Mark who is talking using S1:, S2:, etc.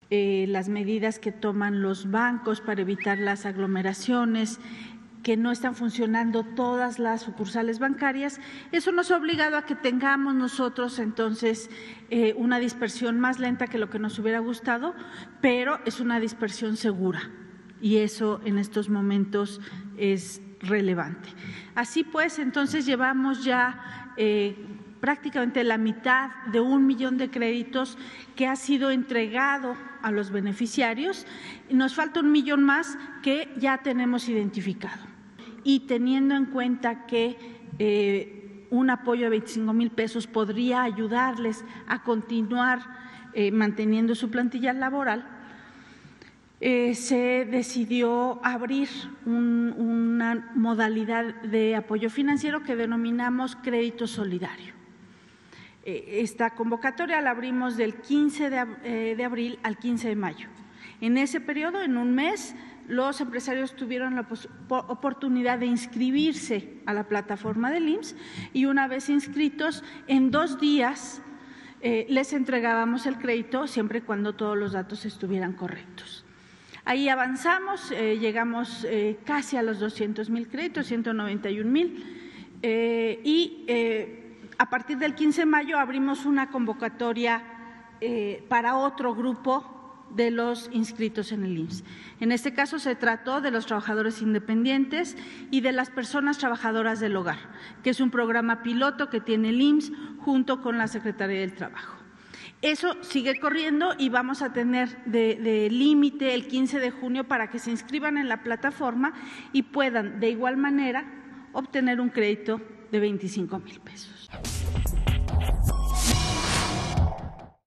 S1: las medidas que toman los bancos para evitar las aglomeraciones, que no están funcionando todas las sucursales bancarias. Eso nos ha obligado a que tengamos nosotros entonces una dispersión más lenta que lo que nos hubiera gustado, pero es una dispersión segura y eso en estos momentos es relevante. Así pues, entonces llevamos ya prácticamente la mitad de 1 millón de créditos que ha sido entregado a los beneficiarios. Nos falta 1 millón más que ya tenemos identificado. Y teniendo en cuenta que un apoyo de 25,000 pesos podría ayudarles a continuar manteniendo su plantilla laboral, se decidió abrir una modalidad de apoyo financiero que denominamos crédito solidario. Esta convocatoria la abrimos del 15 de abril al 15 de mayo. En ese periodo, en un mes, los empresarios tuvieron la oportunidad de inscribirse a la plataforma del IMSS y una vez inscritos, en 2 días les entregábamos el crédito siempre y cuando todos los datos estuvieran correctos. Ahí avanzamos, llegamos casi a los 200,000 créditos, 191,000 a partir del 15 de mayo abrimos una convocatoria para otro grupo de los inscritos en el IMSS. En este caso se trató de los trabajadores independientes y de las personas trabajadoras del hogar, que es un programa piloto que tiene el IMSS junto con la Secretaría del Trabajo. Eso sigue corriendo y vamos a tener de límite el 15 de junio para que se inscriban en la plataforma y puedan de igual manera obtener un crédito de 25,000 pesos.